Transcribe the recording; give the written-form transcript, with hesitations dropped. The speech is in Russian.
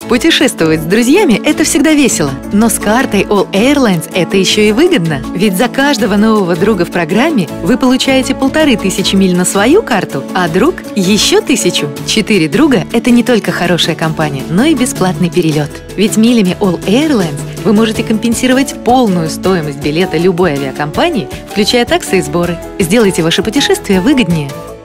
Путешествовать с друзьями – это всегда весело. Но с картой All Airlines это еще и выгодно. Ведь за каждого нового друга в программе вы получаете 1500 миль на свою карту, а друг – еще 1000. 4 друга – это не только хорошая компания, но и бесплатный перелет. Ведь милями All Airlines вы можете компенсировать полную стоимость билета любой авиакомпании, включая таксы и сборы. Сделайте ваше путешествие выгоднее.